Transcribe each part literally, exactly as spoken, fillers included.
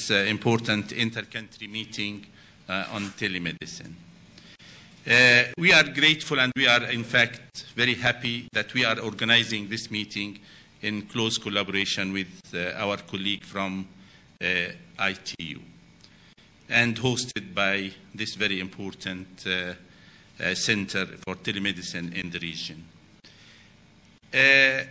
this uh, important inter-country meeting uh, on telemedicine. Uh, we are grateful and we are, in fact, very happy that we are organizing this meeting in close collaboration with uh, our colleague from uh, I T U and hosted by this very important uh, uh, center for telemedicine in the region. Uh,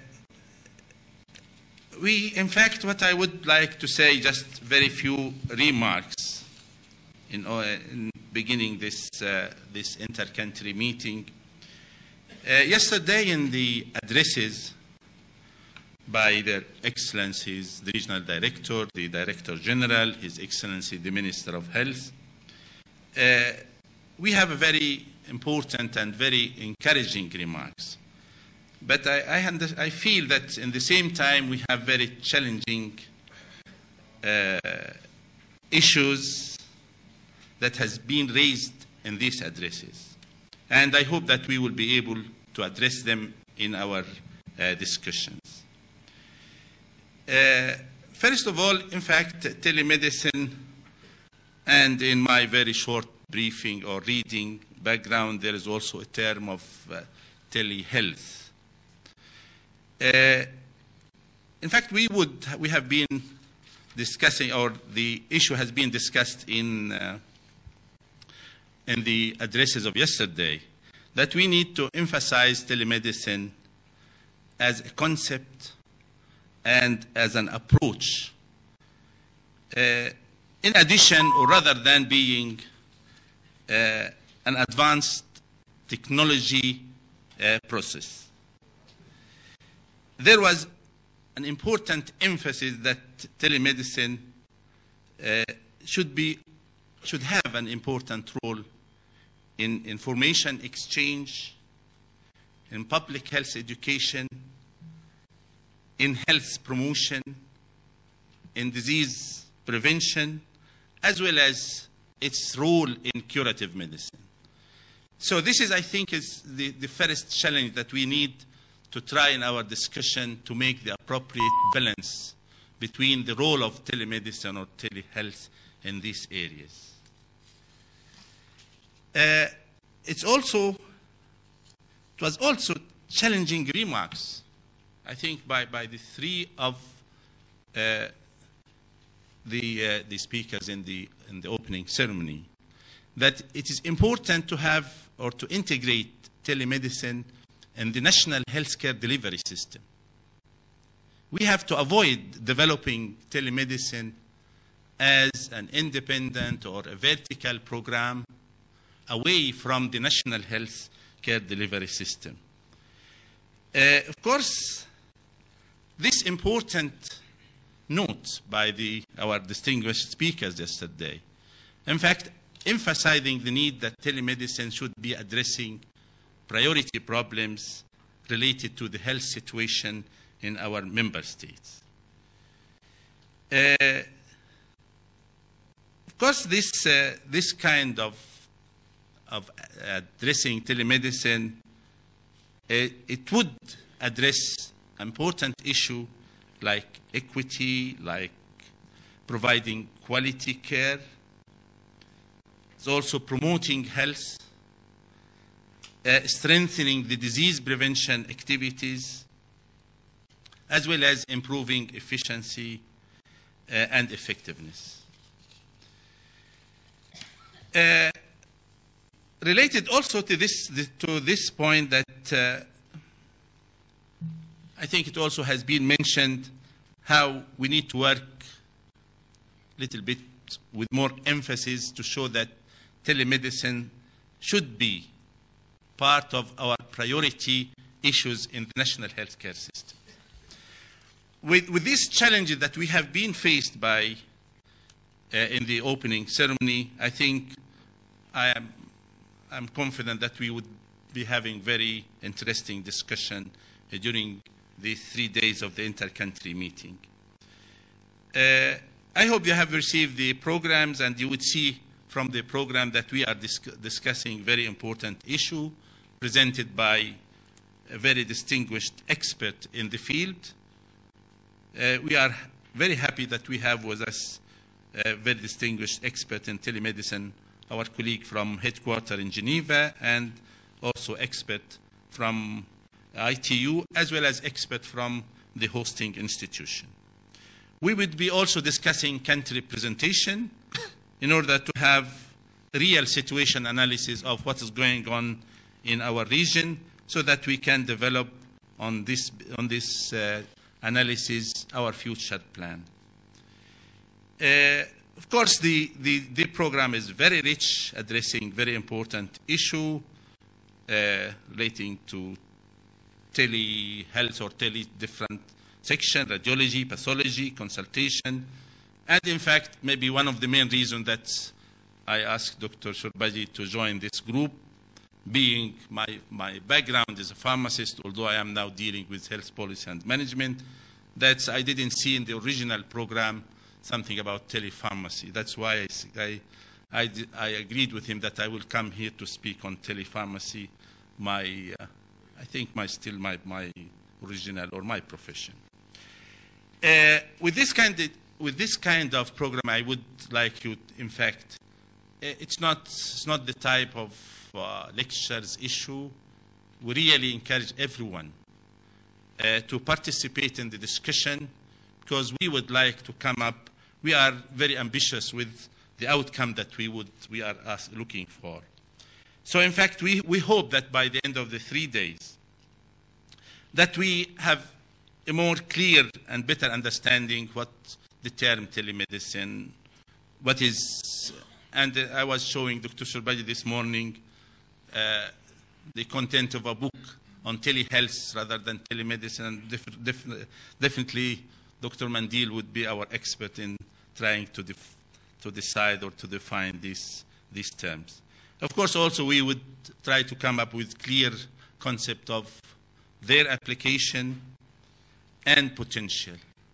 we, in fact, what I would like to say, just very few remarks in, uh, in beginning this, uh, this inter-country meeting. Uh, yesterday in the addresses by their excellencies, the regional director, the director general, his excellency, the minister of health, uh, we have a very important and very encouraging remarks. But I, I, I feel that in the same time we have very challenging uh, issues that has been raised in these addresses. And I hope that we will be able to address them in our uh, discussions. Uh, first of all, in fact, telemedicine, and in my very short briefing or reading background, there is also a term of uh, telehealth. Uh, in fact, we would, we have been discussing, or the issue has been discussed in uh, in the addresses of yesterday, that we need to emphasize telemedicine as a concept and as an approach, uh, in addition, or rather than being uh, an advanced technology uh, process. There was an important emphasis that telemedicine uh, should be, should have an important role in information exchange, in public health education, in health promotion, in disease prevention, as well as its role in curative medicine. So this is, I think, is the, the first challenge that we need to try in our discussion to make the appropriate balance between the role of telemedicine or telehealth in these areas. Uh, it's also, it was also challenging remarks, I think, by, by the three of uh, the, uh, the speakers in the, in the opening ceremony, that it is important to have or to integrate telemedicine in the national healthcare delivery system. We have to avoid developing telemedicine as an independent or a vertical program away from the national health care delivery system. Uh, of course, this important note by the, our distinguished speakers yesterday, in fact, emphasizing the need that telemedicine should be addressing priority problems related to the health situation in our member states. Uh, of course, this, uh, this kind of of addressing telemedicine, it, it would address important issue like equity, like providing quality care. It's also promoting health, uh, strengthening the disease prevention activities, as well as improving efficiency uh, and effectiveness. Uh, Related also to this, to this point that uh, I think it also has been mentioned how we need to work a little bit with more emphasis to show that telemedicine should be part of our priority issues in the national healthcare system. With, with these challenges that we have been faced by uh, in the opening ceremony, I think I am I'm confident that we would be having very interesting discussion uh, during the three days of the inter-country meeting. Uh, I hope you have received the programs, and you would see from the program that we are dis discussing very important issue presented by a very distinguished expert in the field. Uh, we are very happy that we have with us a very distinguished expert in telemedicine, our colleague from headquarters in Geneva, and also expert from I T U, as well as expert from the hosting institution. We would be also discussing country representation in order to have real situation analysis of what is going on in our region, so that we can develop on this, on this uh, analysis our future plan. Uh, of course, the, the, the program is very rich, addressing very important issue uh, relating to telehealth or tele different section, radiology, pathology, consultation. And in fact, maybe one of the main reasons that I asked Doctor Shorbagy to join this group, being my, my background as a pharmacist, although I am now dealing with health policy and management, that I didn't see in the original program something about telepharmacy. That's why I, I, I, I agreed with him that I will come here to speak on telepharmacy, my, uh, I think my, still my, my original or my profession. Uh, with, this kind of, with this kind of program, I would like you, in fact, it's not, it's not the type of uh, lectures issue. We really encourage everyone uh, to participate in the discussion, because we would like to come up, we are very ambitious with the outcome that we, would, we are looking for. So in fact, we, we hope that by the end of the three days, that we have a more clear and better understanding what the term telemedicine, what is, and uh, I was showing Doctor Shorbagy this morning uh, the content of a book on telehealth rather than telemedicine, and def def definitely Doctor Mandil would be our expert in trying to, def to decide or to define these, these terms. Of course, also we would try to come up with clear concept of their application and potential.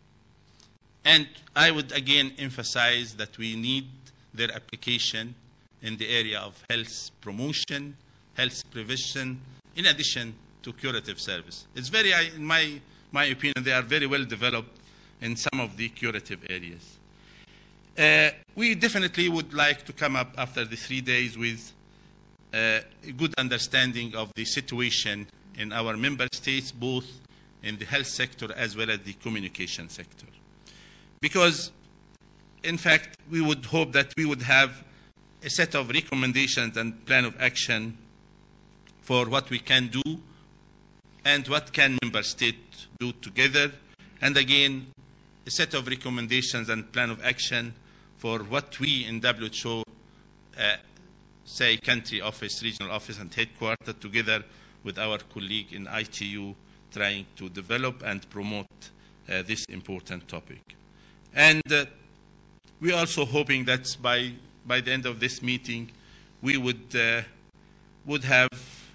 And I would again emphasize that we need their application in the area of health promotion, health prevention, in addition to curative service. It's very, in my, my opinion, they are very well developed in some of the curative areas. Uh, we definitely would like to come up after the three days with uh, a good understanding of the situation in our member states, both in the health sector as well as the communication sector. Because, in fact, we would hope that we would have a set of recommendations and plan of action for what we can do and what can member states do together. And again, a set of recommendations and plan of action for what we in W H O, uh, say country office, regional office and headquarters, together with our colleague in I T U, trying to develop and promote uh, this important topic. And uh, we are also hoping that by, by the end of this meeting, we would, uh, would have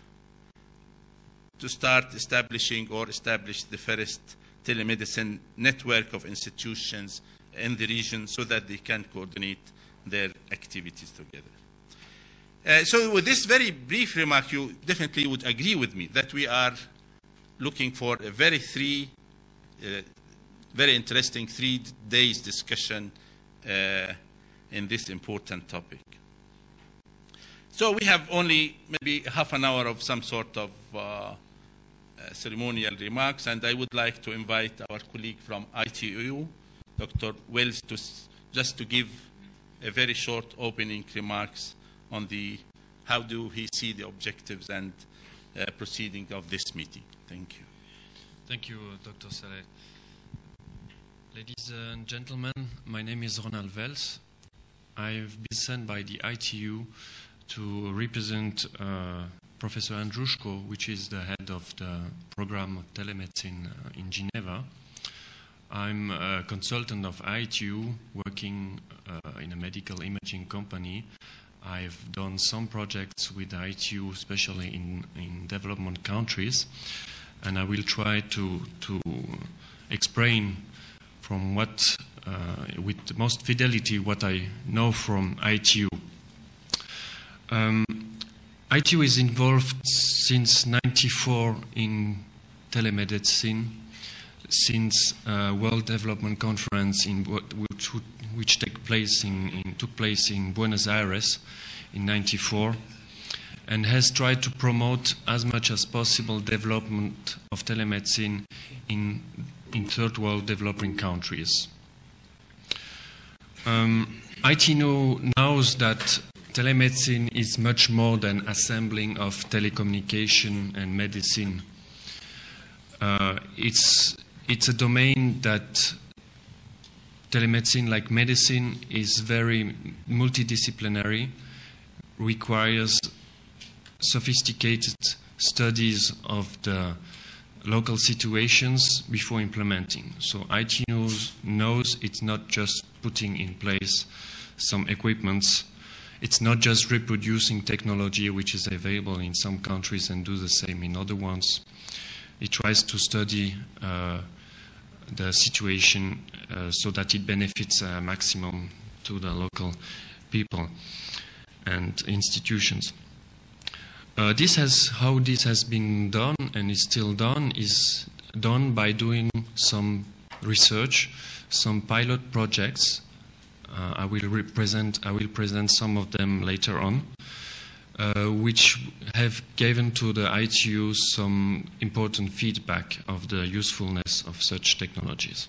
to start establishing or establish the first telemedicine network of institutions in the region so that they can coordinate their activities together. Uh, so with this very brief remark, you definitely would agree with me that we are looking for a very three, uh, very interesting three days discussion uh, in this important topic. So we have only maybe half an hour of some sort of uh, uh, ceremonial remarks, and I would like to invite our colleague from I T U, Doctor Wells, to just to give a very short opening remarks on the how do he see the objectives and uh, proceeding of this meeting. Thank you. Thank you, Doctor Saleh. Ladies and gentlemen, my name is Ronald Wells. I've been sent by the I T U to represent uh, Professor Andrushko, which is the head of the program of telemedicine uh, in Geneva. I'm a consultant of I T U working uh, in a medical imaging company. I've done some projects with I T U, especially in, in development countries, and I will try to, to explain from what, uh, with the most fidelity, what I know from I T U. Um, I T U is involved since ninety-four in telemedicine, since uh, World Development Conference in what, which, which take place in, in, took place in Buenos Aires in ninety-four, and has tried to promote as much as possible development of telemedicine in, in third world developing countries. Um, I T N O knows that telemedicine is much more than assembling of telecommunication and medicine. Uh, it's, it's a domain that telemedicine, like medicine, is very multidisciplinary, requires sophisticated studies of the local situations before implementing. So I T N O knows it's not just putting in place some equipments. It's not just reproducing technology which is available in some countries and do the same in other ones. It tries to study uh, the situation uh, so that it benefits a maximum to the local people and institutions. Uh, this has, how this has been done and is still done is done by doing some research, some pilot projects. Uh, I will represent, I will present some of them later on, uh, which have given to the I T U some important feedback of the usefulness of such technologies.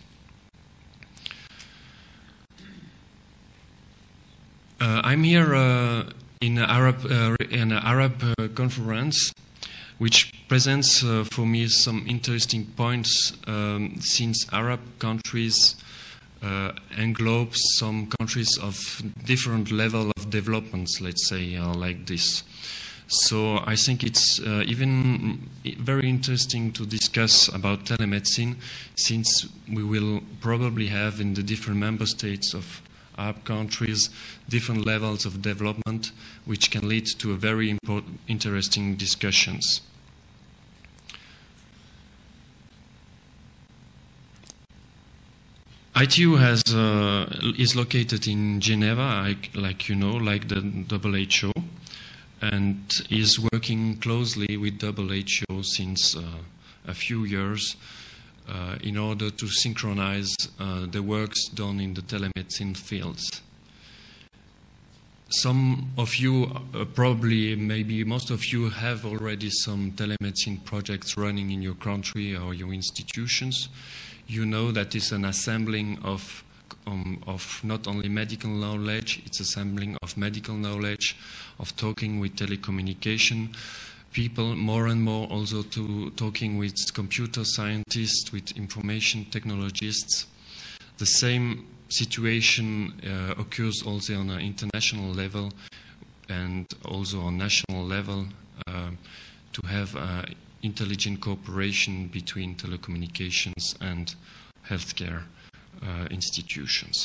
Uh, I'm here uh, in an Arab, uh, in an Arab uh, conference, which presents uh, for me some interesting points um, since Arab countries uh, englobe some countries of different level of developments, let's say, uh, like this. So I think it's uh, even very interesting to discuss about telemedicine, since we will probably have in the different member states of Arab countries different levels of development, which can lead to a very important, interesting discussions. I T U has, uh, is located in Geneva, like, like you know, like the W H O, and is working closely with W H O since uh, a few years uh, in order to synchronize uh, the works done in the telemedicine fields. Some of you, uh, probably, maybe most of you have already some telemedicine projects running in your country or your institutions. You know that it's an assembling of, um, of not only medical knowledge, it's assembling of medical knowledge, of talking with telecommunication people, more and more also to talking with computer scientists, with information technologists. The same situation uh, occurs also on an international level and also on national level uh, to have uh, intelligent cooperation between telecommunications and healthcare uh, institutions.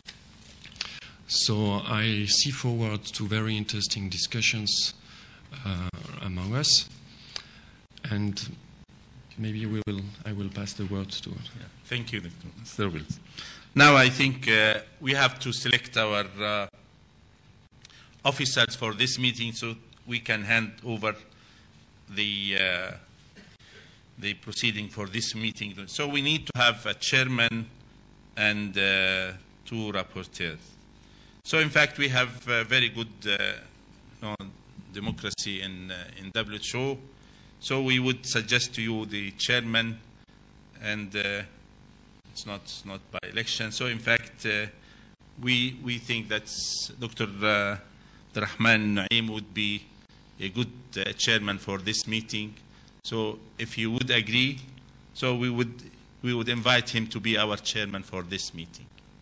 So I see forward to very interesting discussions uh, among us, and maybe we will, I will pass the word to. Yeah. Thank you, Doctor Wills. Now I think uh, we have to select our uh, officers for this meeting so we can hand over the uh, the proceeding for this meeting. So we need to have a chairman and uh, two rapporteurs. So in fact we have uh, very good uh, you know, democracy in, uh, in W H O. So we would suggest to you the chairman, and uh, it's not, not by election. So in fact uh, we, we think that Doctor Uh, Rahman Naim would be a good uh, chairman for this meeting. So if you would agree, so we would, we would invite him to be our chairman for this meeting.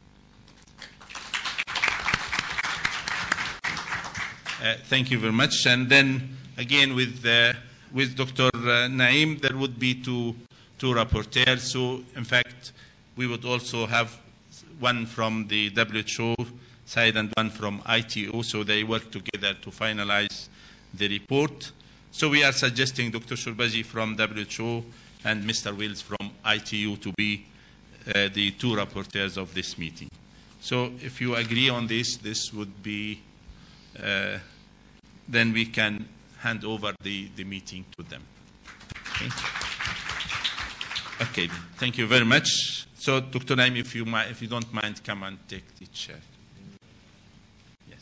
Uh, thank you very much. And then again with, uh, with Doctor Uh, Naim, there would be two, two rapporteurs. So in fact, we would also have one from the W H O side and one from I T O, so they work together to finalize the report. So we are suggesting Doctor Shorbagy from W H O and Mister Wills from I T U to be uh, the two rapporteurs of this meeting. So if you agree on this, this would be, uh, then we can hand over the, the meeting to them. Okay. Okay, thank you very much. So, Doctor Naim, if you, if you don't mind, come and take the chair. Yes.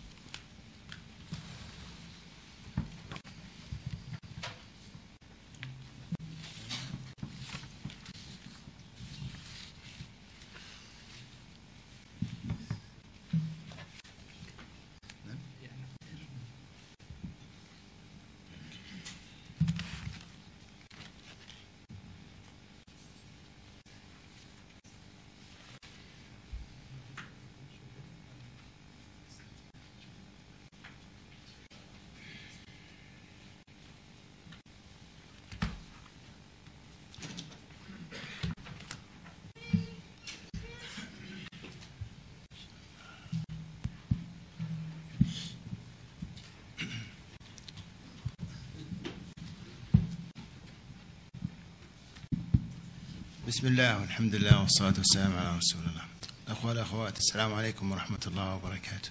بسم الله والحمد لله والصلاة والسلام على رسول الله. أخوة الأخوات، السلام عليكم ورحمة الله وبركاته.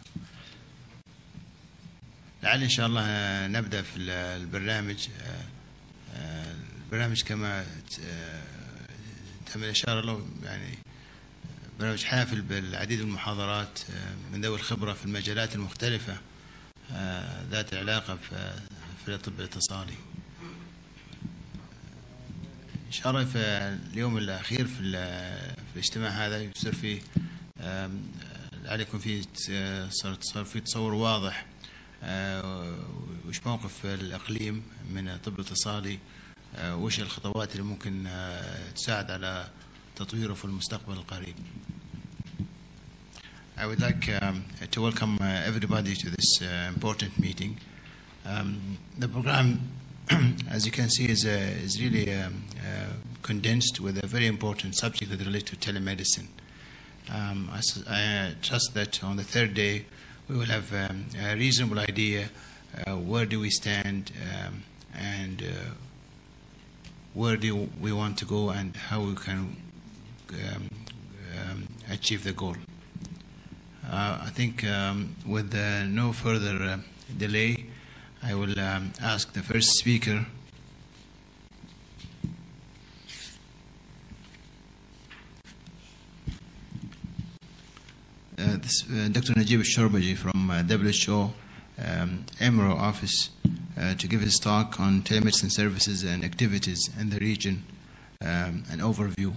لعل إن شاء الله نبدأ في البرنامج. البرنامج كما تم الإشارة له يعني برنامج حافل بالعديد من المحاضرات من ذوي الخبرة في المجالات المختلفة ذات العلاقة في الطب الاتصالي. إن شاء الله في اليوم الأخير في الاجتماع هذا يصير فيه عليكم فيه صار في تصور واضح وش موقف الإقليم من الطب الاتصالي، وش الخطوات اللي ممكن تساعد على تطويره في المستقبل القريب. I would like um, to welcome uh, everybody to this uh, important meeting. Um, the program, as you can see, is, uh, is really um, uh, condensed with a very important subject that relates to telemedicine. Um, I, I trust that on the third day we will have um, a reasonable idea uh, where do we stand um, and uh, where do we want to go and how we can um, um, achieve the goal. Uh, I think um, with uh, no further uh, delay, I will um, ask the first speaker, uh, this, uh, Doctor Najib Shorbaji from uh, W H O um, E M R O office uh, to give his talk on telemedicine services and activities in the region, um, an overview.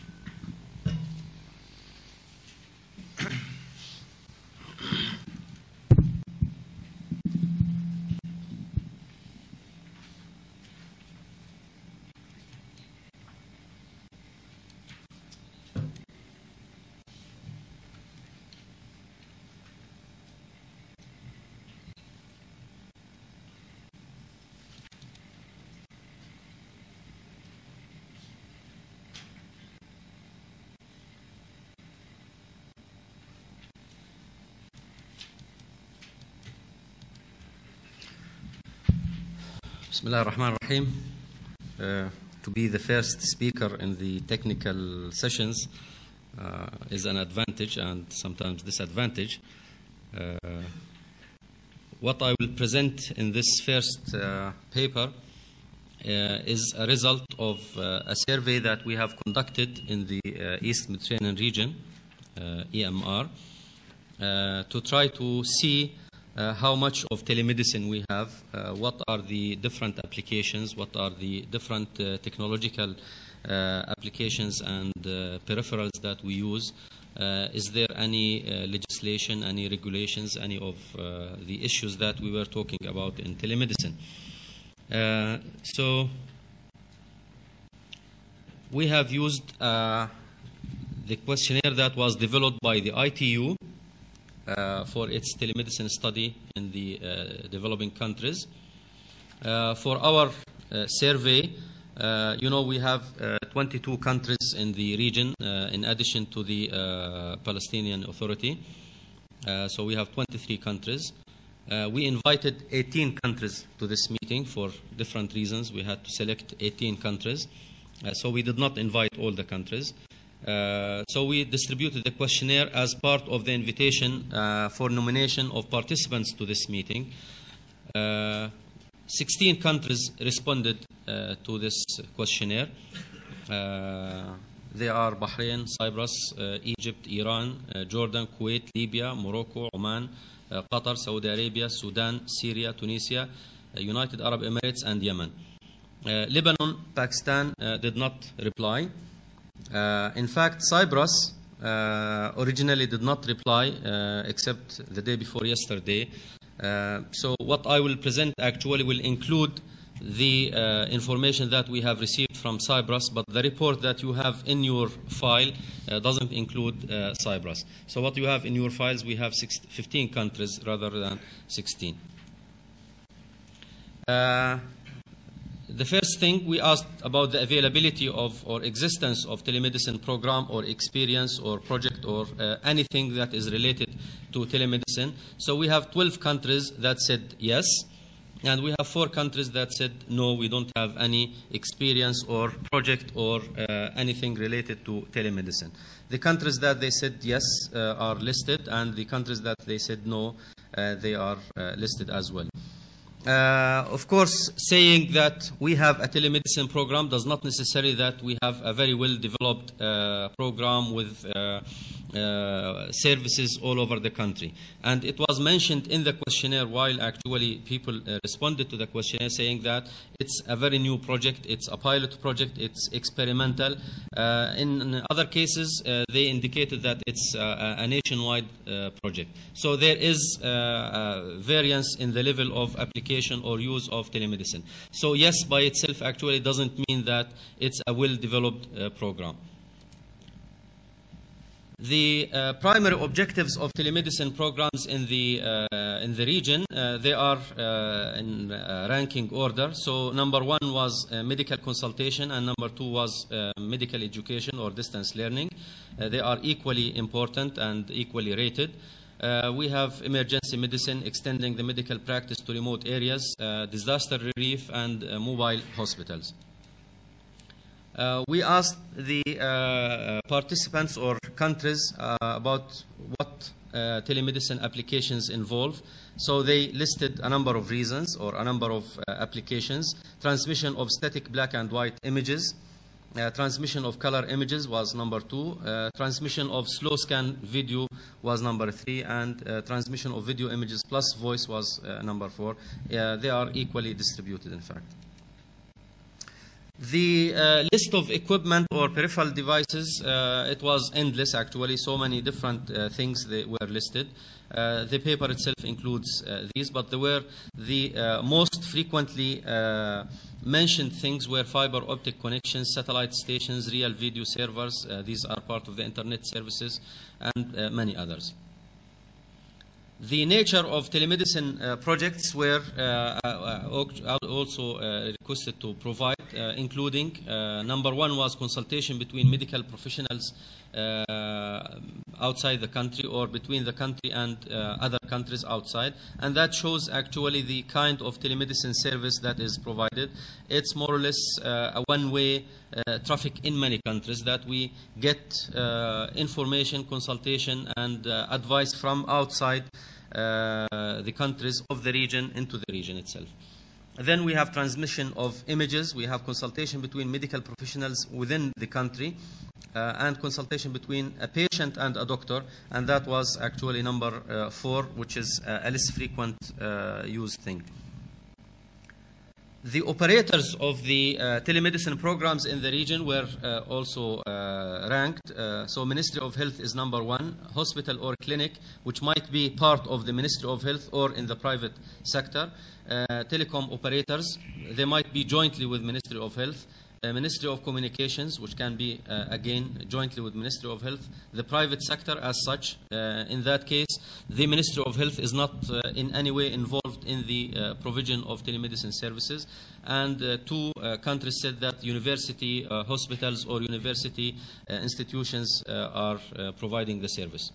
Bismillah ar-Rahman ar-Rahim. Uh, to be the first speaker in the technical sessions uh, is an advantage and sometimes disadvantage. Uh, what I will present in this first uh, paper uh, is a result of uh, a survey that we have conducted in the uh, East Mediterranean region, uh, E M R, uh, to try to see Uh, how much of telemedicine we have, uh, what are the different applications, what are the different uh, technological uh, applications and uh, peripherals that we use. Uh, is there any uh, legislation, any regulations, any of uh, the issues that we were talking about in telemedicine? Uh, so we have used uh, the questionnaire that was developed by the I T U Uh, for its telemedicine study in the uh, developing countries. Uh, for our uh, survey, uh, you know, we have uh, twenty-two countries in the region uh, in addition to the uh, Palestinian Authority. Uh, so we have twenty-three countries. Uh, we invited eighteen countries to this meeting for different reasons. We had to select eighteen countries. Uh, so we did not invite all the countries. Uh, so we distributed the questionnaire as part of the invitation uh, for nomination of participants to this meeting. Uh, sixteen countries responded uh, to this questionnaire. Uh, They are Bahrain, Cyprus, uh, Egypt, Iran, uh, Jordan, Kuwait, Libya, Morocco, Oman, uh, Qatar, Saudi Arabia, Sudan, Syria, Tunisia, uh, United Arab Emirates, and Yemen. Uh, Lebanon, Pakistan uh, did not reply. Uh, in fact, Cyprus uh, originally did not reply uh, except the day before yesterday. Uh, so what I will present actually will include the uh, information that we have received from Cyprus, but the report that you have in your file uh, doesn't include uh, Cyprus. So what you have in your files, we have six, fifteen countries rather than sixteen. Uh, the first thing we asked about the availability of or existence of telemedicine program or experience or project or uh, anything that is related to telemedicine. So we have twelve countries that said yes. And we have four countries that said, no, we don't have any experience or project or uh, anything related to telemedicine. The countries that they said yes uh, are listed, and the countries that they said no, uh, they are uh, listed as well. Uh, of course, saying that we have a telemedicine program does not necessarily that we have a very well-developed uh, program with uh, uh, services all over the country. And it was mentioned in the questionnaire while actually people uh, responded to the questionnaire saying that it's a very new project, it's a pilot project, it's experimental. Uh, in other cases, uh, they indicated that it's uh, a nationwide uh, project. So there is uh, a variance in the level of application or use of telemedicine. So yes, by itself actually doesn't mean that it's a well-developed uh, program. The uh, primary objectives of telemedicine programs in the uh, in the region, uh, they are uh, in uh, ranking order. So number one was uh, medical consultation, and number two was uh, medical education or distance learning. Uh, they are equally important and equally rated. Uh, we have emergency medicine, extending the medical practice to remote areas, uh, disaster relief, and uh, mobile hospitals. Uh, we asked the uh, participants or countries uh, about what uh, telemedicine applications involve. So they listed a number of reasons or a number of uh, applications. Transmission of static black and white images. Uh, transmission of color images was number two. Uh, transmission of slow scan video was number three. And uh, transmission of video images plus voice was uh, number four. Uh, they are equally distributed, in fact. The uh, list of equipment or peripheral devices, uh, it was endless actually, so many different uh, things that were listed. Uh, the paper itself includes uh, these, but there were the uh, most frequently uh, mentioned things were fiber optic connections, satellite stations, real video servers, uh, these are part of the internet services, and uh, many others. The nature of telemedicine uh, projects were uh, uh, also uh, requested to provide, uh, including uh, number one was consultation between medical professionals uh, outside the country or between the country and uh, other countries outside, and that shows actually the kind of telemedicine service that is provided. It's more or less uh, a one-way uh, traffic in many countries that we get uh, information, consultation, and uh, advice from outside uh, the countries of the region into the region itself. Then we have transmission of images. We have consultation between medical professionals within the country uh, and consultation between a patient and a doctor, and that was actually number uh, four, which is uh, a less frequent uh, used thing. The operators of the uh, telemedicine programs in the region were uh, also uh, ranked. Uh, so Ministry of Health is number one, hospital or clinic, which might be part of the Ministry of Health or in the private sector. Uh, telecom operators, they might be jointly with Ministry of Health. Uh, Ministry of Communications, which can be, uh, again, jointly with Ministry of Health. The private sector as such, uh, in that case, the Ministry of Health is not uh, in any way involved in the uh, provision of telemedicine services. And uh, two uh, countries said that university uh, hospitals or university uh, institutions uh, are uh, providing the service.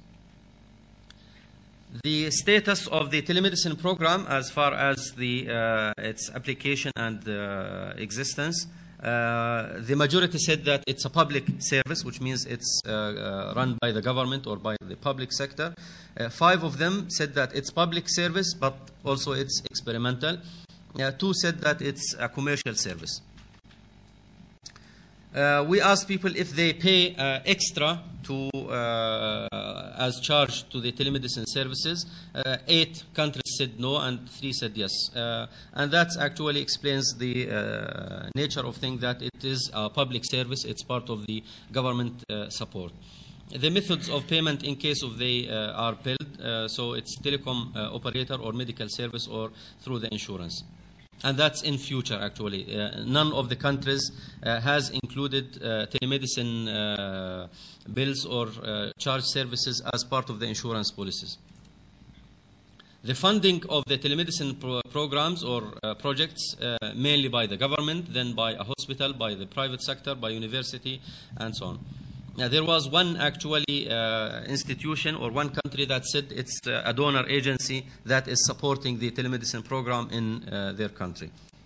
The status of the telemedicine program as far as the, uh, its application and uh, existence, Uh, the majority said that it's a public service, which means it's uh, uh, run by the government or by the public sector. Uh, five of them said that it's public service, but also it's experimental. Uh, two said that it's a commercial service. Uh, we asked people if they pay uh, extra to uh, as charge to the telemedicine services. Uh, eight countries said no, and three said yes. Uh, and that actually explains the uh, nature of things, that it is a public service. It's part of the government uh, support. The methods of payment in case of they uh, are billed, uh, so it's telecom uh, operator or medical service or through the insurance. And that's in future, actually. Uh, none of the countries uh, has included uh, telemedicine uh, bills or uh, charge services as part of the insurance policies. The funding of the telemedicine pro programs or uh, projects, uh, mainly by the government, then by a hospital, by the private sector, by university, and so on. Now, there was one actually uh, institution or one country that said it's uh, a donor agency that is supporting the telemedicine program in uh, their country.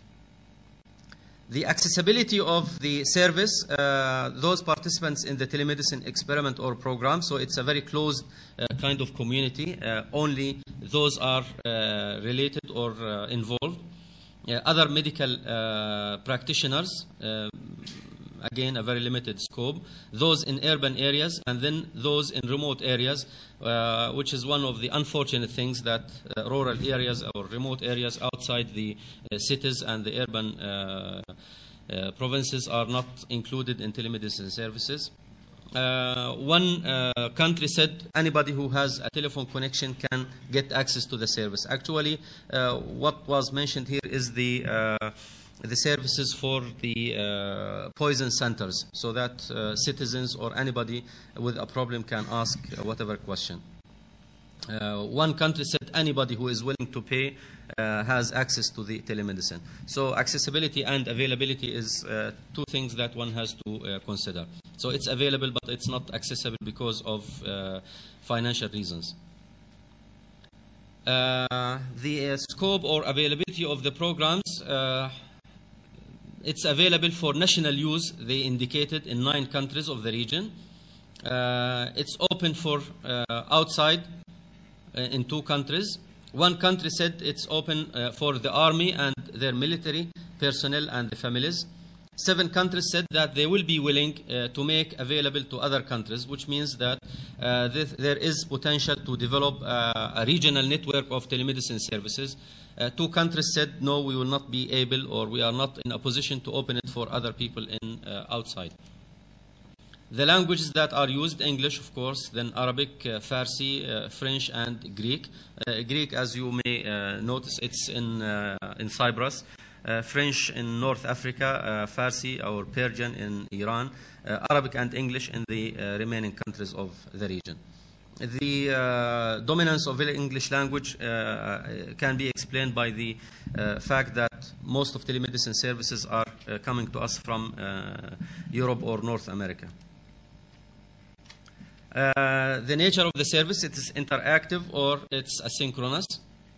The accessibility of the service, uh, those participants in the telemedicine experiment or program, so it's a very closed uh, kind of community. Uh, only those are uh, related or uh, involved. Uh, other medical uh, practitioners, uh, again, a very limited scope. Those in urban areas, and then those in remote areas, uh, which is one of the unfortunate things, that uh, rural areas or remote areas outside the uh, cities and the urban uh, uh, provinces are not included in telemedicine services. Uh, one uh, country said anybody who has a telephone connection can get access to the service. Actually, uh, what was mentioned here is the uh, the services for the uh, poison centers, so that uh, citizens or anybody with a problem can ask uh, whatever question. Uh, one country said anybody who is willing to pay uh, has access to the telemedicine. So accessibility and availability is uh, two things that one has to uh, consider. So it's available, but it's not accessible because of uh, financial reasons. Uh, the uh, scope or availability of the programs, uh, it's available for national use, they indicated, in nine countries of the region. Uh, it's open for uh, outside uh, in two countries. One country said it's open uh, for the army and their military personnel and the families. Seven countries said that they will be willing uh, to make available to other countries, which means that uh, th there is potential to develop uh, a regional network of telemedicine services. Uh, two countries said, no, we will not be able, or we are not in a position to open it for other people in uh, outside. The languages that are used, English, of course, then Arabic, uh, Farsi, uh, French, and Greek. Uh, Greek, as you may uh, notice, it's in, uh, in Cyprus. Uh, French in North Africa, uh, Farsi or Persian in Iran, uh, Arabic and English in the uh, remaining countries of the region. The uh, dominance of the English language uh, can be explained by the uh, fact that most of telemedicine services are uh, coming to us from uh, Europe or North America. Uh, the nature of the service, it is interactive or it's asynchronous.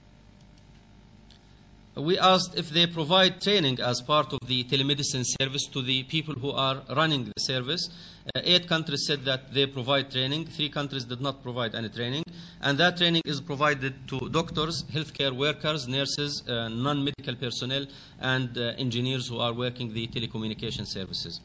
We asked if they provide training as part of the telemedicine service to the people who are running the service. Uh, eight countries said that they provide training. Three countries did not provide any training. And that training is provided to doctors, healthcare workers, nurses, uh, non-medical personnel, and uh, engineers who are working the telecommunication services.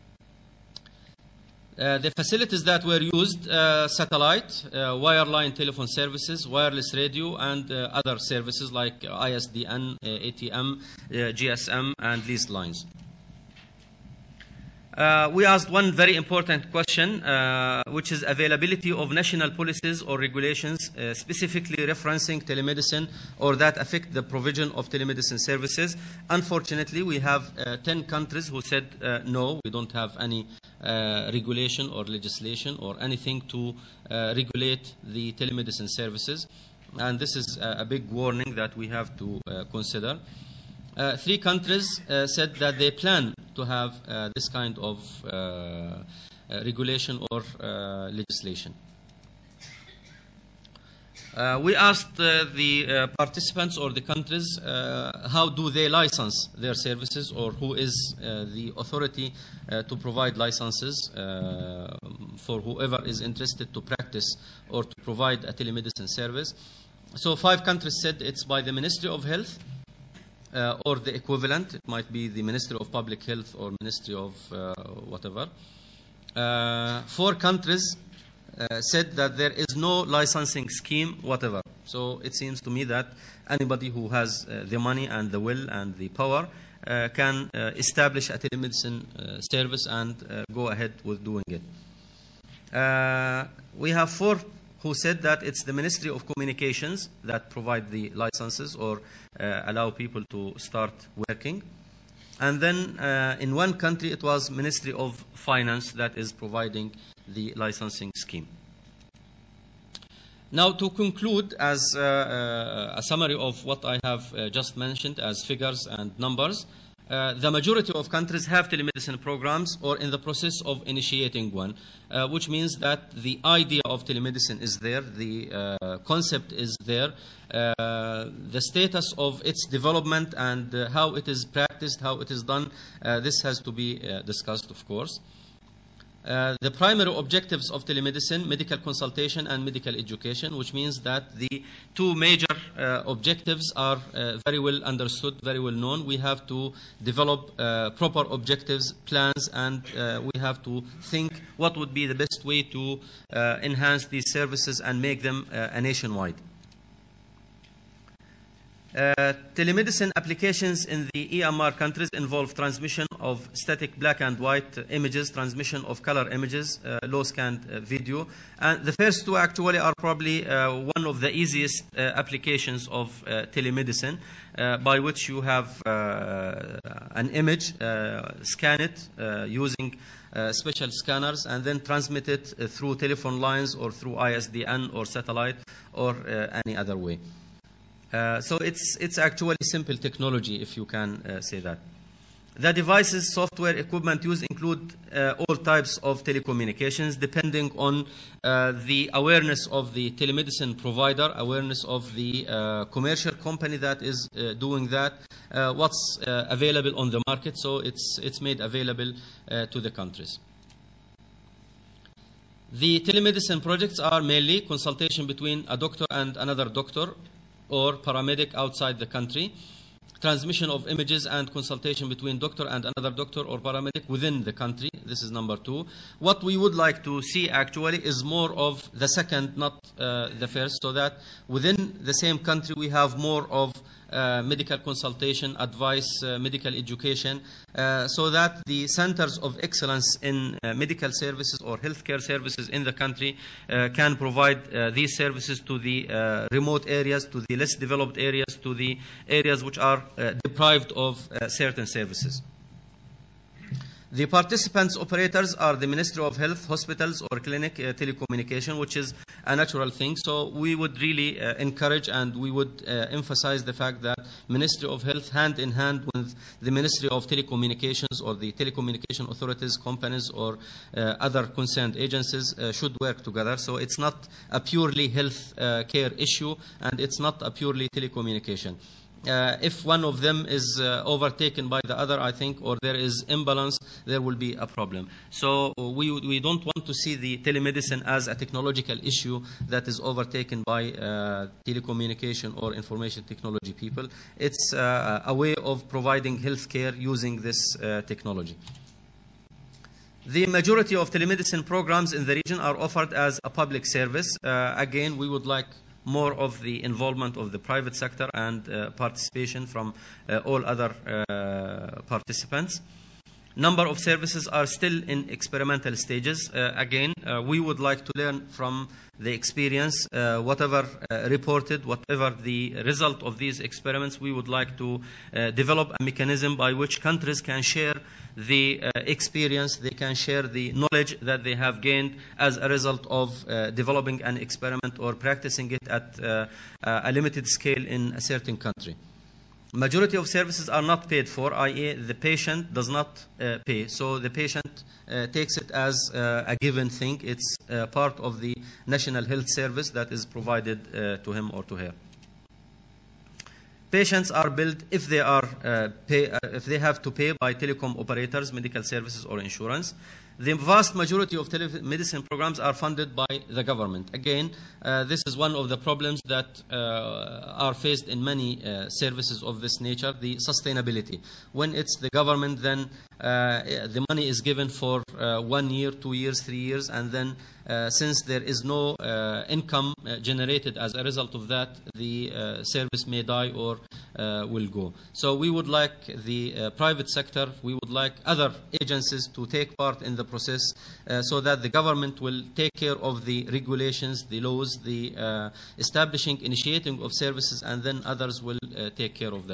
Uh, the facilities that were used, uh, satellite, uh, wireline telephone services, wireless radio, and uh, other services like I S D N, uh, A T M, uh, G S M, and leased lines. Uh, we asked one very important question, uh, which is availability of national policies or regulations, uh, specifically referencing telemedicine or that affect the provision of telemedicine services. Unfortunately, we have uh, ten countries who said uh, no, we don't have any uh, regulation or legislation or anything to uh, regulate the telemedicine services. And this is a, a big warning that we have to uh, consider. Uh, three countries uh, said that they plan to have uh, this kind of uh, uh, regulation or uh, legislation. Uh, we asked uh, the uh, participants or the countries uh, how do they license their services, or who is uh, the authority uh, to provide licenses uh, for whoever is interested to practice or to provide a telemedicine service. So five countries said it's by the Ministry of Health. uh, or the equivalent. It might be the Ministry of Public Health or Ministry of uh, whatever. Uh, four countries uh, said that there is no licensing scheme whatever. So it seems to me that anybody who has uh, the money and the will and the power uh, can uh, establish a telemedicine uh, service and uh, go ahead with doing it. Uh, we have four who said that it's the Ministry of Communications that provide the licenses or uh, allow people to start working. And then uh, in one country it was Ministry of Finance that is providing the licensing scheme. Now to conclude, as uh, uh, a summary of what I have uh, just mentioned as figures and numbers, uh, the majority of countries have telemedicine programs or in the process of initiating one, uh, which means that the idea of telemedicine is there, the uh, concept is there, uh, the status of its development and uh, how it is practiced, how it is done, uh, this has to be uh, discussed, of course. Uh, the primary objectives of telemedicine, medical consultation and medical education, which means that the two major uh, objectives are uh, very well understood, very well known. We have to develop uh, proper objectives, plans, and uh, we have to think what would be the best way to uh, enhance these services and make them uh, a nationwide. Uh, telemedicine applications in the E M R countries involve transmission of static black and white images, transmission of color images, uh, low scanned uh, video. And the first two actually are probably uh, one of the easiest uh, applications of uh, telemedicine, uh, by which you have uh, an image, uh, scan it uh, using uh, special scanners, and then transmit it uh, through telephone lines or through I S D N or satellite or uh, any other way. Uh, so it's, it's actually simple technology, if you can uh, say that. The devices, software, equipment used include uh, all types of telecommunications, depending on uh, the awareness of the telemedicine provider, awareness of the uh, commercial company that is uh, doing that, uh, what's uh, available on the market. So it's, it's made available uh, to the countries. The telemedicine projects are mainly consultation between a doctor and another doctor, or paramedic outside the country, transmission of images and consultation between doctor and another doctor or paramedic within the country. This is number two. What we would like to see actually is more of the second, not uh, the first, so that within the same country we have more of Uh, medical consultation, advice, uh, medical education, uh, so that the centers of excellence in uh, medical services or healthcare services in the country uh, can provide uh, these services to the uh, remote areas, to the less developed areas, to the areas which are uh, deprived of uh, certain services. The participants operators are the Ministry of Health, hospitals, or clinic uh, telecommunication, which is a natural thing. So we would really uh, encourage and we would uh, emphasize the fact that Ministry of Health, hand in hand with the Ministry of Telecommunications or the telecommunication authorities, companies, or uh, other concerned agencies uh, should work together. So it's not a purely health uh, care issue, and it's not a purely telecommunication. Uh, if one of them is uh, overtaken by the other, I think, or there is imbalance, there will be a problem. So we, we don't want to see the telemedicine as a technological issue that is overtaken by uh, telecommunication or information technology people. It's uh, a way of providing health care using this uh, technology. The majority of telemedicine programs in the region are offered as a public service. Uh, again, we would like more of the involvement of the private sector and uh, participation from uh, all other uh, participants. Number of services are still in experimental stages. Uh, again, uh, we would like to learn from the experience, uh, whatever uh, reported, whatever the result of these experiments, we would like to uh, develop a mechanism by which countries can share the uh, experience, they can share the knowledge that they have gained as a result of uh, developing an experiment or practicing it at uh, a limited scale in a certain country. Majority of services are not paid for, that is the patient does not uh, pay. So the patient uh, takes it as uh, a given thing. It's uh, part of the national health service that is provided uh, to him or to her. Patients are billed if they are uh, pay, uh, if they have to pay by telecom operators, medical services, or insurance. The vast majority of telemedicine programs are funded by the government. Again, uh, this is one of the problems that uh, are faced in many uh, services of this nature, the sustainability. When it's the government, then uh, the money is given for uh, one year, two years, three years, and then uh, since there is no uh, income uh, generated as a result of that, the uh, service may die or uh, will go. So we would like the uh, private sector, we would like other agencies to take part in the process uh, so that the government will take care of the regulations, the laws, the uh, establishing, initiating of services, and then others will uh, take care of that.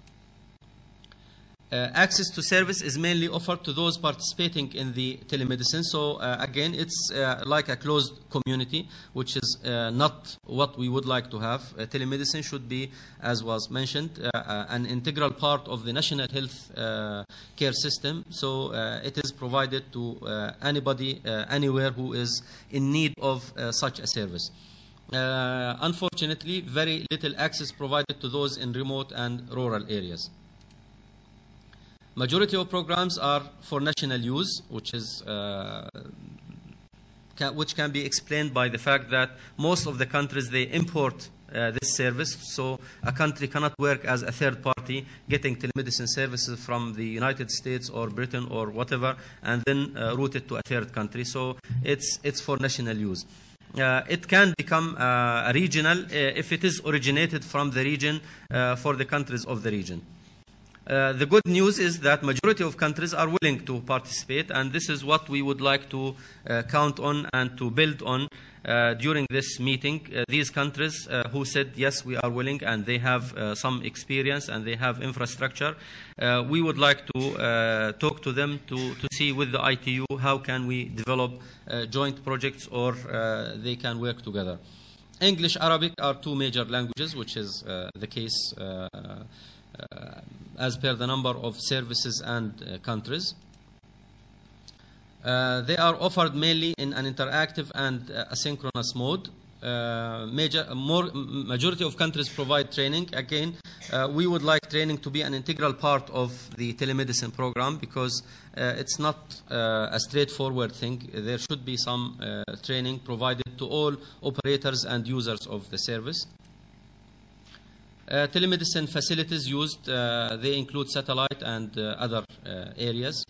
Uh, access to service is mainly offered to those participating in the telemedicine. So uh, again, it's uh, like a closed community, which is uh, not what we would like to have. Uh, telemedicine should be, as was mentioned, uh, uh, an integral part of the national health uh, care system. So uh, it is provided to uh, anybody, uh, anywhere who is in need of uh, such a service. Uh, unfortunately, very little access provided to those in remote and rural areas. Majority of programs are for national use, which is uh, can, which can be explained by the fact that most of the countries, they import uh, this service. So a country cannot work as a third party, getting telemedicine services from the United States or Britain or whatever, and then uh, route it to a third country. So it's it's for national use. Uh, it can become uh, a regional uh, if it is originated from the region uh, for the countries of the region. Uh, the good news is that majority of countries are willing to participate, and this is what we would like to uh, count on and to build on uh, during this meeting. Uh, these countries uh, who said, yes, we are willing, and they have uh, some experience and they have infrastructure, uh, we would like to uh, talk to them to, to see with the I T U how can we develop uh, joint projects, or uh, they can work together. English, Arabic are two major languages, which is uh, the case uh, Uh, as per the number of services and uh, countries. Uh, they are offered mainly in an interactive and uh, asynchronous mode. Uh, major, more, majority of countries provide training. Again, uh, we would like training to be an integral part of the telemedicine program, because uh, it's not uh, a straightforward thing. There should be some uh, training provided to all operators and users of the service. Uh, telemedicine facilities used, uh, they include satellite and uh, other uh, areas.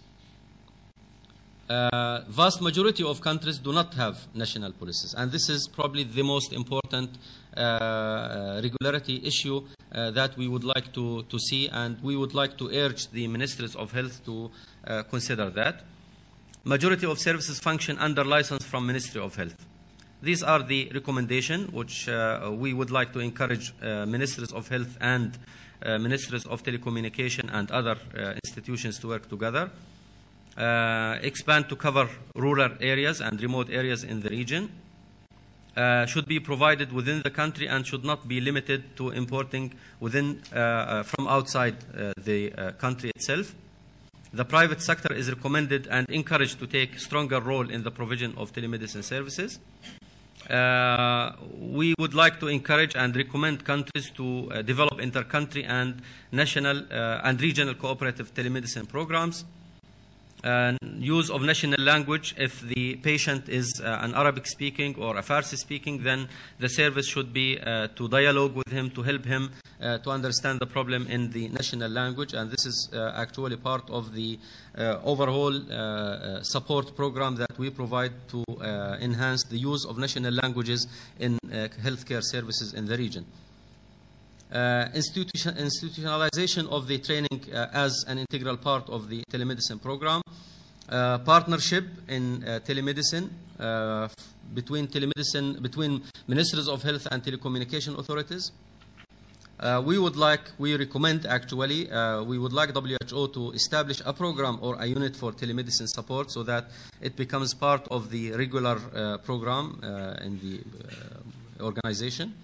Uh, vast majority of countries do not have national policies, and this is probably the most important uh, regularity issue uh, that we would like to, to see, and we would like to urge the ministries of health to uh, consider that. Majority of services function under license from Ministry of Health. These are the recommendations which uh, we would like to encourage uh, ministries of health and uh, ministries of telecommunication and other uh, institutions to work together. Uh, expand to cover rural areas and remote areas in the region. Uh, should be provided within the country and should not be limited to importing within, uh, uh, from outside uh, the uh, country itself. The private sector is recommended and encouraged to take a stronger role in the provision of telemedicine services. Uh, we would like to encourage and recommend countries to uh, develop inter-country and national uh, and regional cooperative telemedicine programs. Uh, use of national language. If the patient is uh, an Arabic speaking or a Farsi speaking, then the service should be uh, to dialogue with him, to help him uh, to understand the problem in the national language, and this is uh, actually part of the uh, overall uh, uh, support program that we provide to uh, enhance the use of national languages in uh, healthcare services in the region. Uh, institution, institutionalization of the training uh, as an integral part of the telemedicine program. Uh, partnership in uh, telemedicine uh, between telemedicine between ministries of health and telecommunication authorities. Uh, we would like, we recommend actually, uh, we would like W H O to establish a program or a unit for telemedicine support so that it becomes part of the regular uh, program uh, in the uh, organization.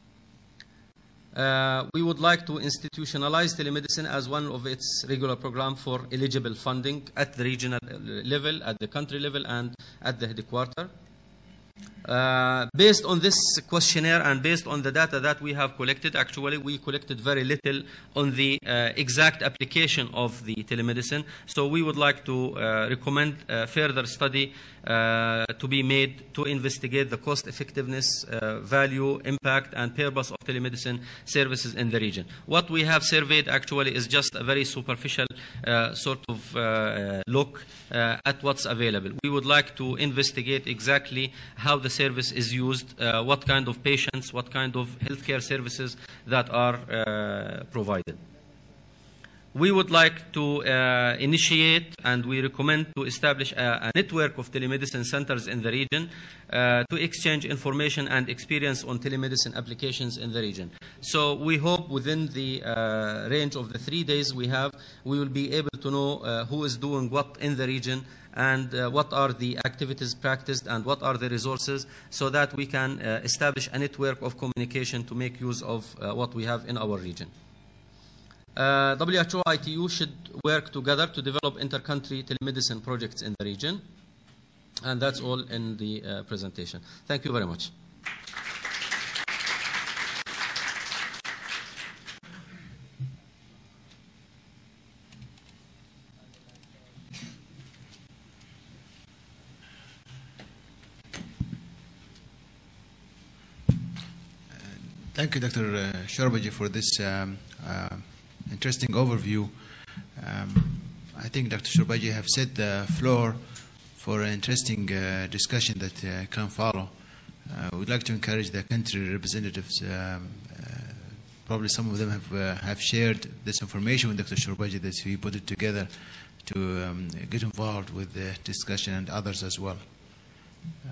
Uh, we would like to institutionalize telemedicine as one of its regular program for eligible funding at the regional level, at the country level, and at the headquarters. Uh, based on this questionnaire and based on the data that we have collected, actually we collected very little on the uh, exact application of the telemedicine. So we would like to uh, recommend a further study uh, to be made to investigate the cost effectiveness, uh, value, impact, and purpose of telemedicine services in the region. What we have surveyed actually is just a very superficial uh, sort of uh, look uh, at what's available. We would like to investigate exactly how the service is used, uh, what kind of patients, what kind of healthcare services that are uh, provided. We would like to uh, initiate and we recommend to establish a, a network of telemedicine centers in the region uh, to exchange information and experience on telemedicine applications in the region. So we hope within the uh, range of the three days we have, we will be able to know uh, who is doing what in the region and uh, what are the activities practiced and what are the resources, so that we can uh, establish a network of communication to make use of uh, what we have in our region. Uh, W H O I T U should work together to develop inter-country telemedicine projects in the region. And that's all in the uh, presentation. Thank you very much. Thank you, Doctor Shorbaji, for this um, uh, interesting overview. Um, I think Doctor Shorbaji have set the floor for an interesting uh, discussion that uh, can follow. Uh, we'd like to encourage the country representatives. Um, uh, probably some of them have uh, have shared this information with Doctor Shorbaji, that he put it together to um, get involved with the discussion, and others as well. Uh,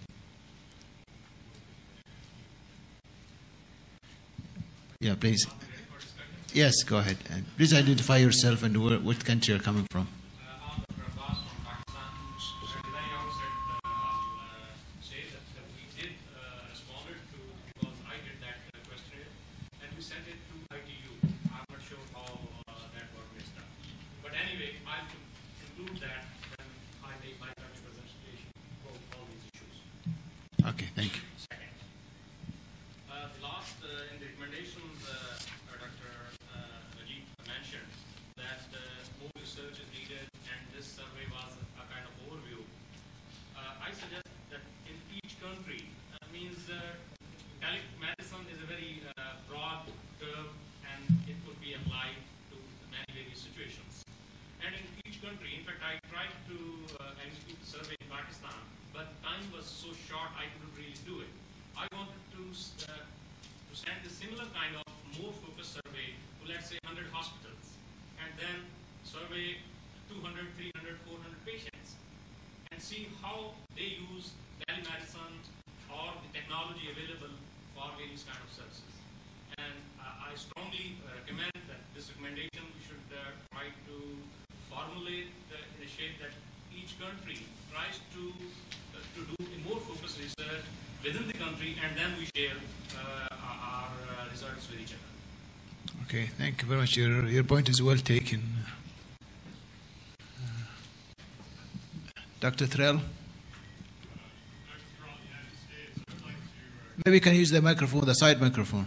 Yeah, please. Yes, go ahead. And please identify yourself and where, what country you're coming from. I'm Doctor Abbas from Pakistan. At the very outset, uh, I'll uh, say that uh, we did uh, respond to, because I did that uh, questionnaire, and we sent it to I T U. I'm not sure how uh, that got mixed up. But anyway, I'll conclude that when I make my country presentation about all these issues. Okay, thank you. Second, uh, the last uh, in the recommendations, uh, Doctor Uh, Rajeev mentioned that uh, more research is needed, and this survey was a, a kind of overview. Uh, I suggest that in each country, that means uh, telemedicine is a very uh, broad term, and it could be applied to many various situations. And in each country, in fact, I tried to uh, execute the survey in Pakistan, but time was so short I couldn't really do it. I wanted to uh, to send a similar kind of more focused survey to, let's say, one hundred hospitals, and then survey two hundred, three hundred, four hundred patients, and see how they use telemedicine or the technology available for various kind of services. And uh, I strongly uh, recommend that this recommendation we should uh, try to formulate uh, in a shape that each country tries to uh, to do a more focused research within the country, and then we share uh, our uh, results with each other. Okay, thank you very much. Your, your point is well taken. Uh, Doctor Threll? Maybe you can use the microphone, the side microphone.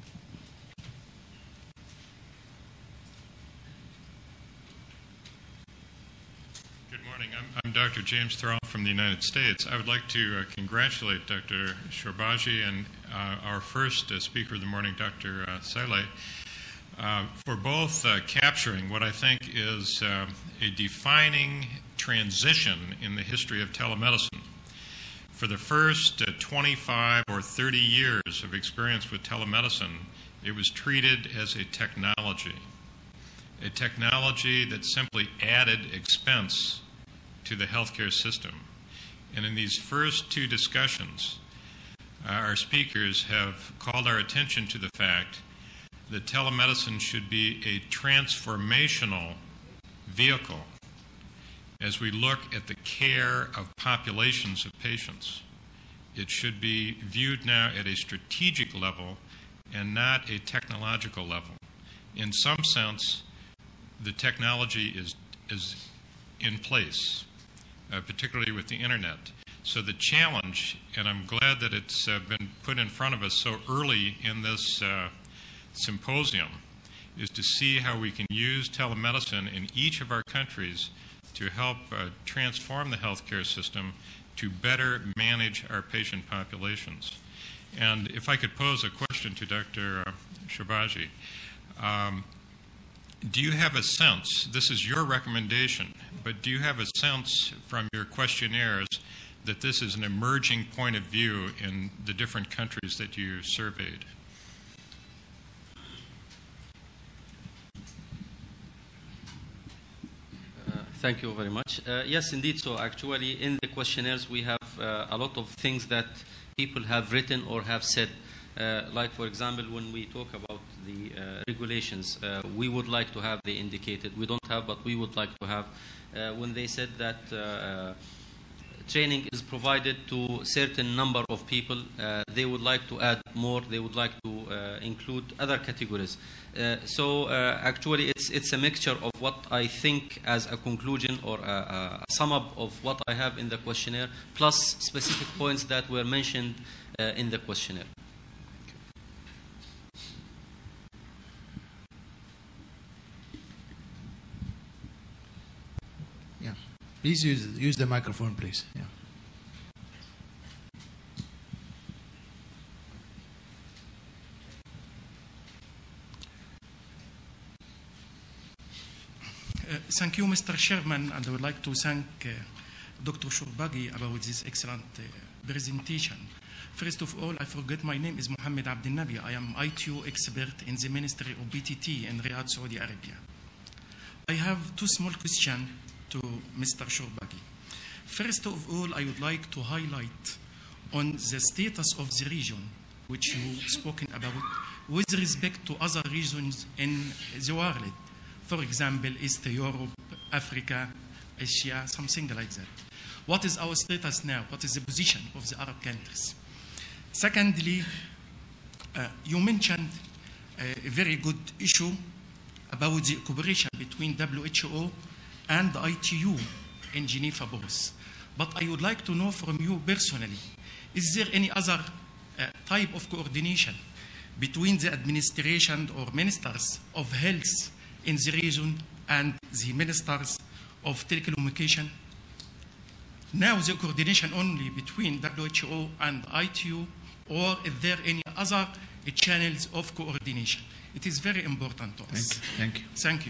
Good morning. I'm, I'm Doctor James Thrall from the United States. I would like to uh, congratulate Doctor Shorbaji and uh, our first uh, speaker of the morning, Doctor Uh, Saleh, uh, for both uh, capturing what I think is uh, a defining transition in the history of telemedicine. For the first uh, twenty-five or thirty years of experience with telemedicine, it was treated as a technology, a technology that simply added expense to the healthcare system. And in these first two discussions, uh, our speakers have called our attention to the fact that telemedicine should be a transformational vehicle as we look at the care of populations of patients. It should be viewed now at a strategic level and not a technological level. In some sense, the technology is, is in place, uh, particularly with the internet. So the challenge, and I'm glad that it's uh, been put in front of us so early in this uh, symposium, is to see how we can use telemedicine in each of our countries to help uh, transform the healthcare system to better manage our patient populations. And if I could pose a question to Doctor Uh, Shorbagy, um, do you have a sense, this is your recommendation, but do you have a sense from your questionnaires that this is an emerging point of view in the different countries that you surveyed? Thank you very much. Uh, yes, indeed. So actually, in the questionnaires, we have uh, a lot of things that people have written or have said. Uh, like, for example, when we talk about the uh, regulations, uh, we would like to have, they indicated, we don't have, but we would like to have, uh, when they said that uh, training is provided to certain number of people, uh, they would like to add more, they would like to uh, include other categories. Uh, so uh, actually it's, it's a mixture of what I think as a conclusion or a, a sum up of what I have in the questionnaire, plus specific points that were mentioned uh, in the questionnaire. Yeah, please use, use the microphone, please. Yeah. Uh, thank you, Mister Chairman, and I would like to thank uh, Doctor Shorbagy about this excellent uh, presentation. First of all, I forget my name is Mohammed Abdel Nabi. I am I T U expert in the Ministry of B T T in Riyadh, Saudi Arabia. I have two small questions to Mister Shorbagy. First of all, I would like to highlight on the status of the region, which you spoken about, with respect to other regions in the world. For example, East Europe, Africa, Asia, something like that. What is our status now? What is the position of the Arab countries? Secondly, uh, you mentioned a very good issue about the cooperation between W H O and the I T U in Geneva both. But I would like to know from you personally, is there any other uh, type of coordination between the administration or ministers of health in the region and the ministers of telecommunication? Now the coordination only between W H O and I T U, or is there any other uh, channels of coordination? It is very important to us. Thank you. Thank you.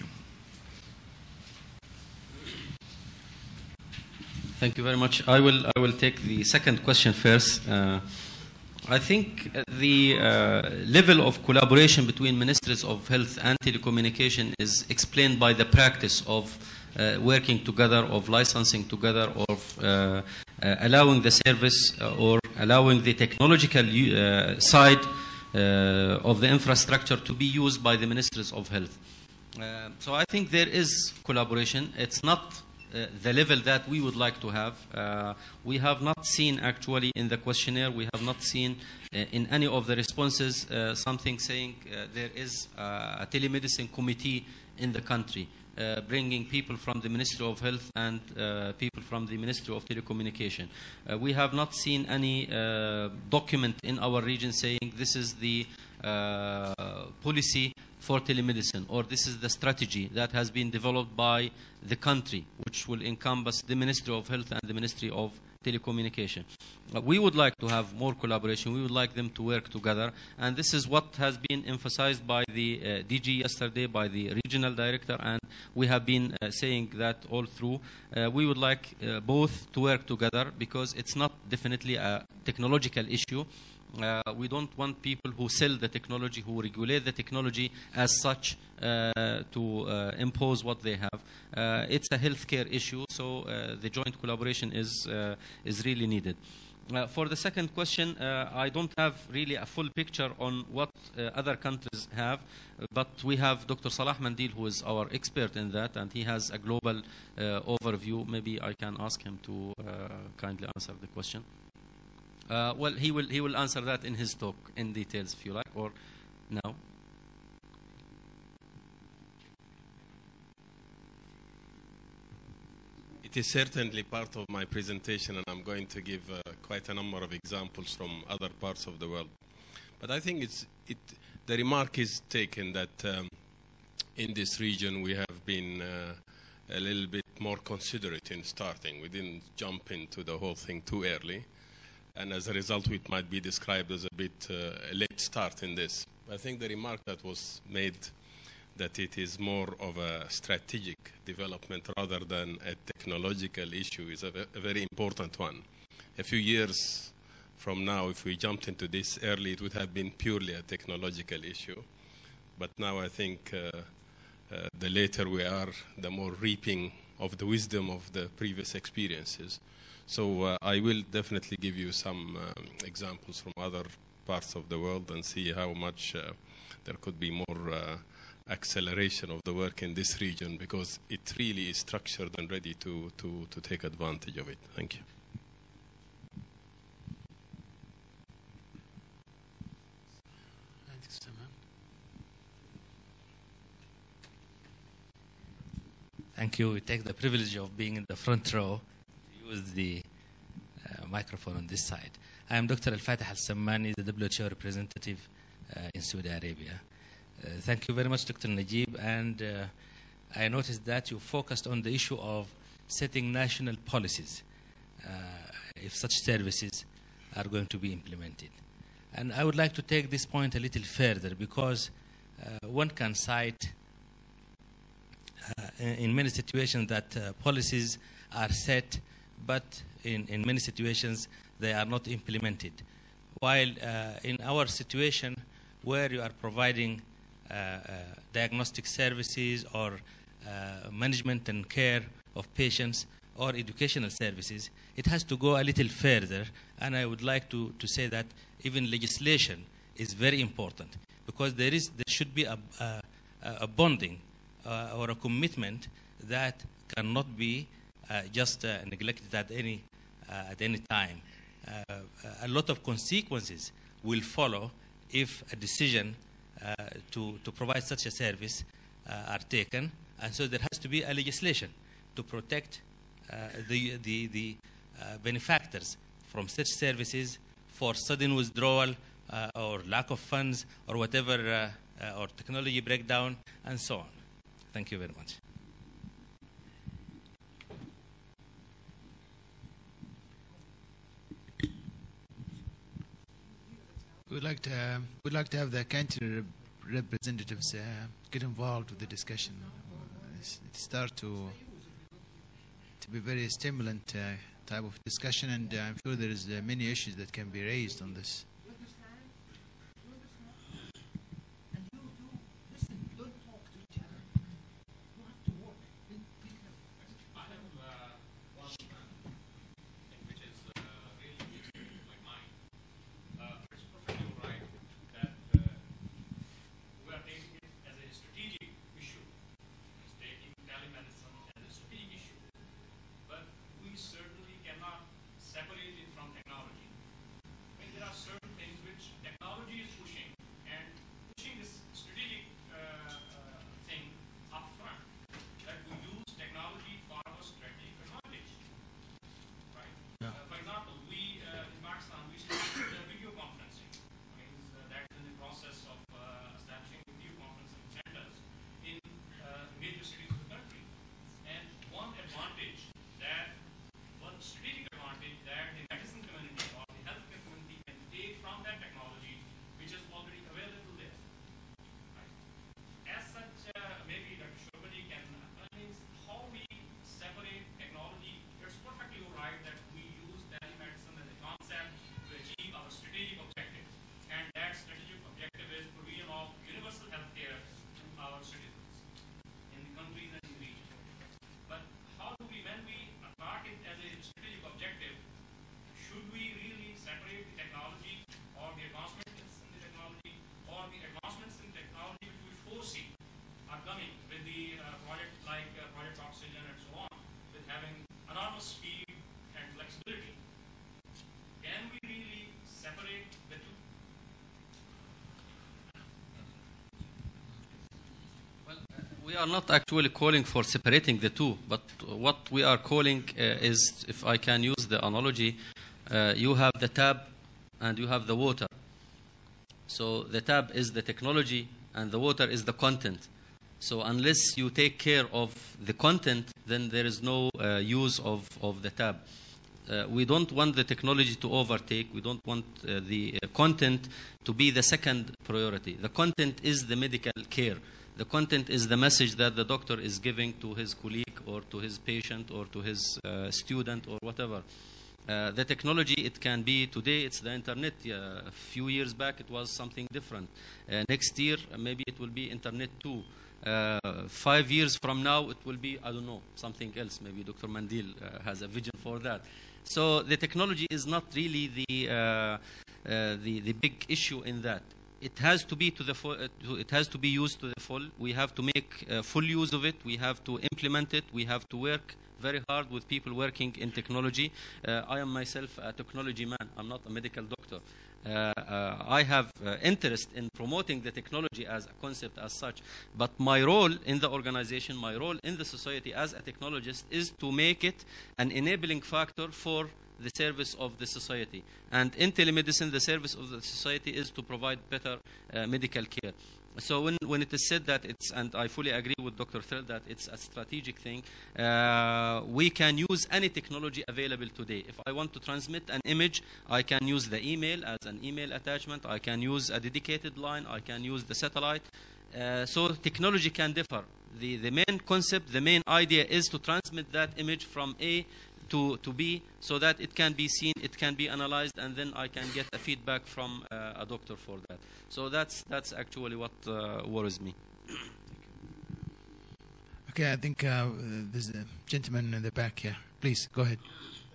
Thank you very much. I will, I will take the second question first. Uh, I think the uh, level of collaboration between Ministries of Health and Telecommunication is explained by the practice of uh, working together, of licensing together, of uh, uh, allowing the service uh, or allowing the technological uh, side uh, of the infrastructure to be used by the Ministries of Health. Uh, so I think there is collaboration. It's not Uh, the level that we would like to have. Uh, we have not seen actually in the questionnaire, we have not seen uh, in any of the responses uh, something saying uh, there is uh, a telemedicine committee in the country, uh, bringing people from the Ministry of Health and uh, people from the Ministry of Telecommunication. Uh, we have not seen any uh, document in our region saying this is the uh, policy for telemedicine, or this is the strategy that has been developed by the country, which will encompass the Ministry of Health and the Ministry of Telecommunication. Uh, we would like to have more collaboration. We would like them to work together, and this is what has been emphasized by the uh, D G yesterday, by the regional director, and we have been uh, saying that all through. Uh, we would like uh, both to work together, because it's not definitely a technological issue. Uh, we don't want people who sell the technology, who regulate the technology as such, uh, to uh, impose what they have. Uh, it's a healthcare issue, so uh, the joint collaboration is, uh, is really needed. Uh, for the second question, uh, I don't have really a full picture on what uh, other countries have, but we have Doctor Salah Mandil, who is our expert in that, and he has a global uh, overview. Maybe I can ask him to uh, kindly answer the question. Uh, well, he will he will answer that in his talk in details, if you like, or now. it is certainly part of my presentation, and I'm going to give uh, quite a number of examples from other parts of the world. But I think it's, it, the remark is taken that um, in this region we have been uh, a little bit more considerate in starting. We didn't jump into the whole thing too early, and as a result it might be described as a bit uh, a late start in this. I think the remark that was made that it is more of a strategic development rather than a technological issue is a, a very important one. A few years from now, if we jumped into this early, it would have been purely a technological issue. But now I think uh, uh, the later we are, the more reaping of the wisdom of the previous experiences. So uh, I will definitely give you some um, examples from other parts of the world and see how much uh, there could be more uh, acceleration of the work in this region, because it really is structured and ready to, to, to take advantage of it. Thank you. Thank you. We take the privilege of being in the front row to use the uh, microphone on this side. I am Doctor Al-Fatih Al-Sammani, the W H O representative uh, in Saudi Arabia. Uh, thank you very much, Doctor Najib. And uh, I noticed that you focused on the issue of setting national policies uh, if such services are going to be implemented. And I would like to take this point a little further, because uh, one can cite uh, in many situations that uh, policies are set, but in, in many situations they are not implemented. While uh, in our situation, where you are providing uh, uh, diagnostic services or uh, management and care of patients or educational services, it has to go a little further. And I would like to, to say that even legislation is very important, because there is there should be a, a, a bonding uh, or a commitment that cannot be uh, just uh, neglected at any uh, at any time. Uh, a lot of consequences will follow if a decision uh, to to provide such a service uh, are taken, and so there has to be a legislation to protect uh, the the the uh, benefactors from such services for sudden withdrawal uh, or lack of funds or whatever, uh, uh, or technology breakdown and so on. Thank you very much. We'd like to uh, we'd like to have the country rep representatives uh, get involved with the discussion. Uh, start to to be very stimulant uh, type of discussion, and uh, I'm sure there is uh, many issues that can be raised on this. We We are not actually calling for separating the two, but what we are calling uh, is, if I can use the analogy, uh, you have the tap and you have the water. So the tap is the technology and the water is the content. So unless you take care of the content, then there is no uh, use of, of the tap. Uh, we don't want the technology to overtake. We don't want uh, the uh, content to be the second priority. The content is the medical care. The content is the message that the doctor is giving to his colleague or to his patient or to his uh, student or whatever. Uh, the technology, it can be today, it's the internet. Uh, a few years back, it was something different. Uh, next year, maybe it will be internet too. Uh, five years from now, it will be, I don't know, something else. Maybe Doctor Mandil uh, has a vision for that. So the technology is not really the, uh, uh, the, the big issue in that. It has to be to the full, uh, to, it has to be used to the full. We have to make uh, full use of it. We have to implement it. We have to work very hard with people working in technology. Uh, I am myself a technology man. I'm not a medical doctor. Uh, uh, I have uh, interest in promoting the technology as a concept as such, but my role in the organization, my role in the society as a technologist is to make it an enabling factor for the service of the society. And in telemedicine, the service of the society is to provide better uh, medical care. So when, when it is said that it's, and I fully agree with Doctor Thrill that it's a strategic thing, uh, we can use any technology available today. If I want to transmit an image, I can use the email as an email attachment. I can use a dedicated line. I can use the satellite. Uh, so technology can differ. The, the main concept, the main idea is to transmit that image from A to, to B so that it can be seen, it can be analyzed, and then I can get a feedback from uh, a doctor for that. So that's, that's actually what uh, worries me. Okay, I think uh, there's a gentleman in the back here. Please, go ahead.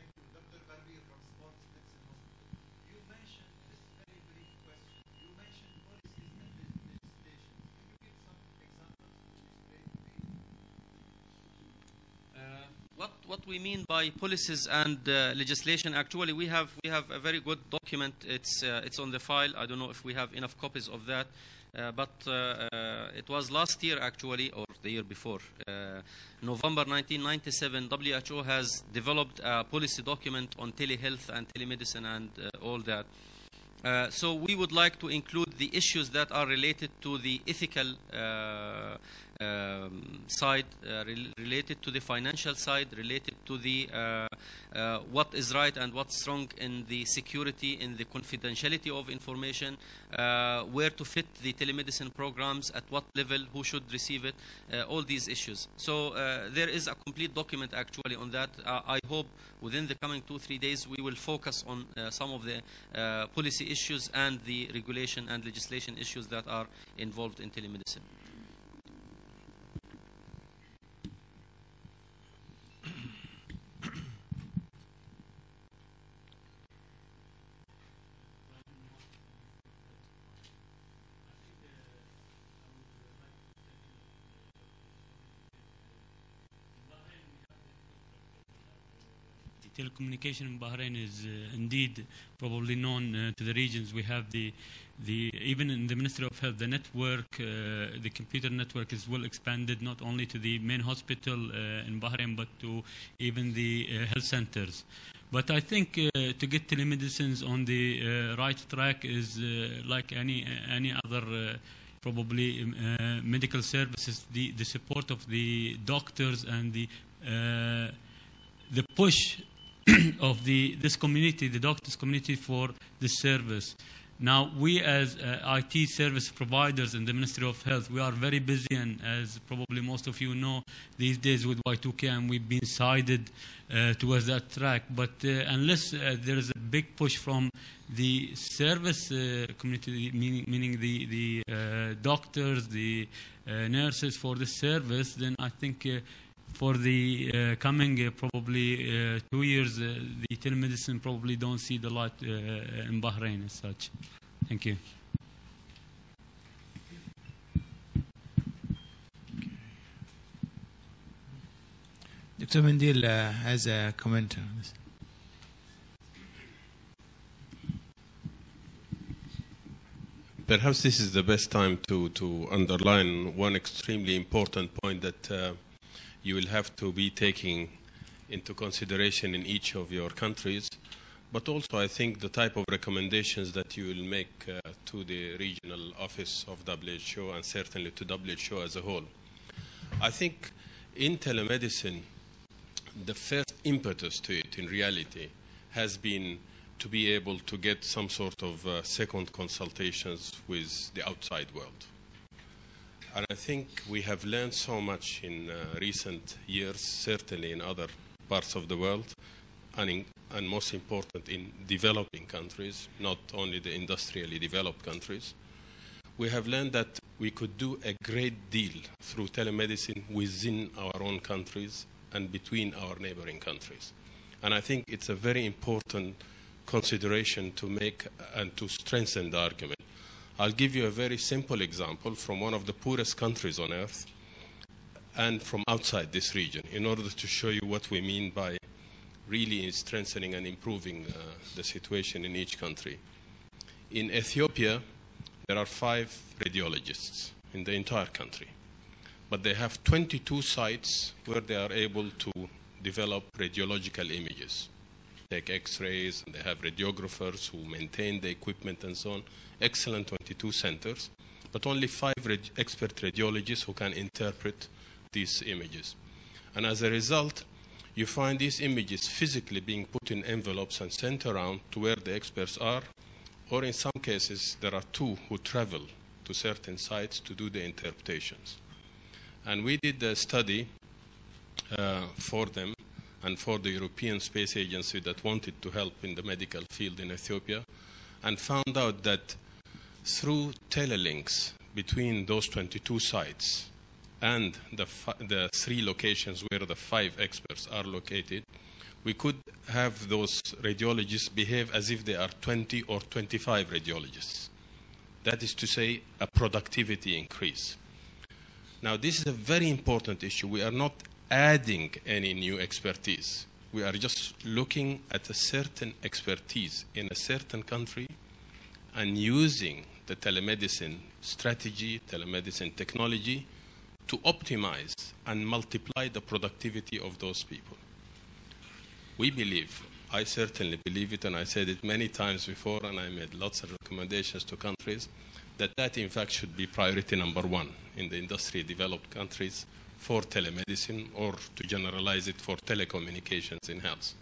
What, what we mean by policies and uh, legislation, actually we have, we have a very good document. It's, uh, it's on the file. I don't know if we have enough copies of that. Uh, but uh, uh, it was last year actually, or the year before. Uh, November nineteen ninety-seven, W H O has developed a policy document on telehealth and telemedicine and uh, all that. Uh, so we would like to include the issues that are related to the ethical uh, um, side, uh, re related to the financial side, related to the uh, uh, what is right and what's wrong in the security, in the confidentiality of information, uh, where to fit the telemedicine programs, at what level, who should receive it, uh, all these issues. So uh, there is a complete document actually on that. Uh, I hope within the coming two, three days we will focus on uh, some of the uh, policy issues and the regulation and legislation issues that are involved in telemedicine. Telecommunication in Bahrain is uh, indeed probably known uh, to the regions. We have the, the even in the Ministry of Health, the network, uh, the computer network is well expanded, not only to the main hospital uh, in Bahrain, but to even the uh, health centers. But I think uh, to get telemedicines on the uh, right track is uh, like any any other uh, probably uh, medical services. The the support of the doctors and the uh, the push of the this community, the doctors community, for this service. Now, we as uh, I T service providers in the Ministry of Health, we are very busy, and as probably most of you know, these days with Y two K, and we've been sided uh, towards that track. But uh, unless uh, there is a big push from the service uh, community, meaning, meaning the, the uh, doctors, the uh, nurses for this service, then I think uh, for the uh, coming uh, probably uh, two years, uh, the telemedicine probably don't see the light uh, in Bahrain as such. Thank you. Doctor Mandil uh, has a comment on this. Perhaps this is the best time to, to underline one extremely important point that uh, you will have to be taking into consideration in each of your countries, but also I think the type of recommendations that you will make uh, to the regional office of W H O and certainly to W H O as a whole. I think in telemedicine, the first impetus to it in reality has been to be able to get some sort of uh, second consultations with the outside world. And I think we have learned so much in uh, recent years, certainly in other parts of the world, and, in, and most important in developing countries, not only the industrially developed countries. We have learned that we could do a great deal through telemedicine within our own countries and between our neighboring countries. And I think it's a very important consideration to make and to strengthen the argument. I'll give you a very simple example from one of the poorest countries on earth and from outside this region in order to show you what we mean by really strengthening and improving uh, the situation in each country. In Ethiopia, there are five radiologists in the entire country, but they have twenty-two sites where they are able to develop radiological images. Take x-rays, and they have radiographers who maintain the equipment and so on. Excellent twenty-two centers, but only five rad expert radiologists who can interpret these images. And as a result, you find these images physically being put in envelopes and sent around to where the experts are, or in some cases, there are two who travel to certain sites to do the interpretations. And we did a study uh, for them and for the European Space Agency that wanted to help in the medical field in Ethiopia, and found out that through telelinks between those twenty-two sites and the, the three locations where the five experts are located, we could have those radiologists behave as if they are twenty or twenty-five radiologists. That is to say, a productivity increase. Now, this is a very important issue. We are not adding any new expertise. We are just looking at a certain expertise in a certain country and using the telemedicine strategy, telemedicine technology to optimize and multiply the productivity of those people. We believe, I certainly believe it, and I said it many times before, and I made lots of recommendations to countries, that that in fact should be priority number one in the industry developed countries for telemedicine, or to generalize it for telecommunications in health.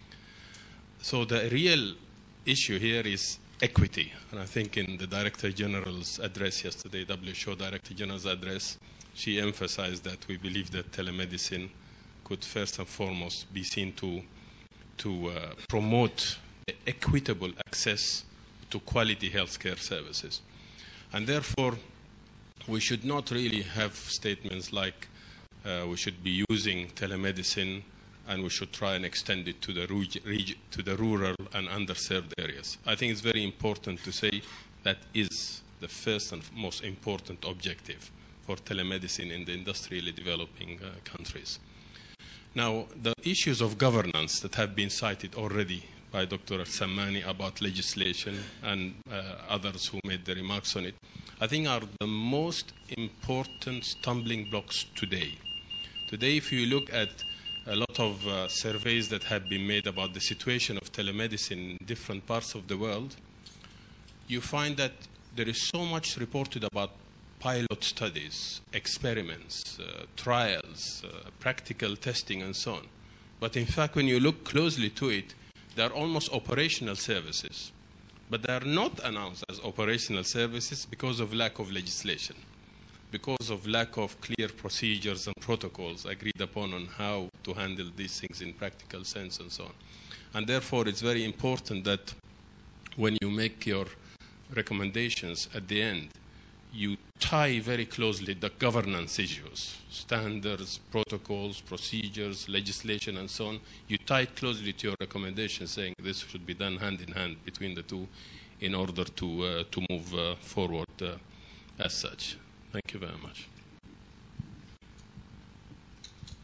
So the real issue here is equity. And I think in the Director General's address yesterday, W H O Director General's address, she emphasized that we believe that telemedicine could first and foremost be seen to, to uh, promote the equitable access to quality healthcare services. And therefore, we should not really have statements like uh, we should be using telemedicine and we should try and extend it to the, to the rural and underserved areas. I think it's very important to say that is the first and most important objective for telemedicine in the industrially developing uh, countries. Now, the issues of governance that have been cited already by Doctor Al-Sammani about legislation and uh, others who made the remarks on it, I think are the most important stumbling blocks today. Today, if you look at a lot of uh, surveys that have been made about the situation of telemedicine in different parts of the world, you find that there is so much reported about pilot studies, experiments, uh, trials, uh, practical testing, and so on. But in fact, when you look closely to it, they are almost operational services. But they are not announced as operational services because of lack of legislation, because of lack of clear procedures and protocols agreed upon on how to handle these things in practical sense and so on. And therefore, it's very important that when you make your recommendations at the end, you tie very closely the governance issues, standards, protocols, procedures, legislation, and so on. You tie it closely to your recommendations, saying this should be done hand in hand between the two in order to, uh, to move uh, forward uh, as such. Thank you very much.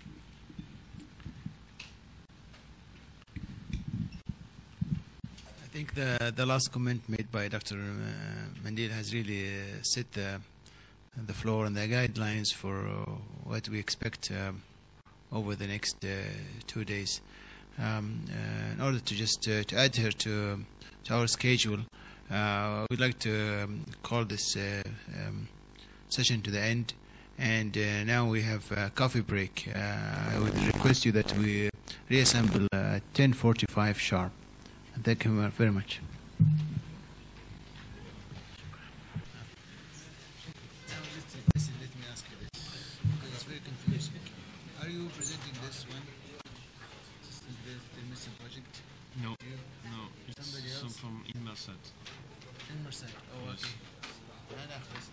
I think the, the last comment made by Doctor Uh, Mandil has really uh, set the, the floor and the guidelines for uh, what we expect um, over the next uh, two days. Um, uh, in order to just uh, to adhere to, to our schedule, uh, we'd like to um, call this uh, um, session to the end. And uh, now we have a coffee break. Uh, I would request you that we reassemble at ten forty-five sharp. And thank you very much. Listen, let me ask you this, because it's very confusing. Are you presenting this one, the, the Mister Project? No, You? no, it's Somebody some else? from Inmarsat. Inmarsat. Oh, Yes. okay. أنا أخذ.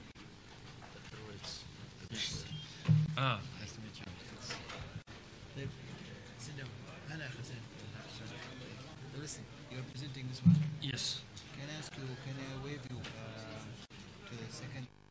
Yes. Ah, Nice to meet you. طيب, sit down. أنا أخذ. Listen, you're presenting this one. yes. Can I ask you? Can I wave you uh, to the second?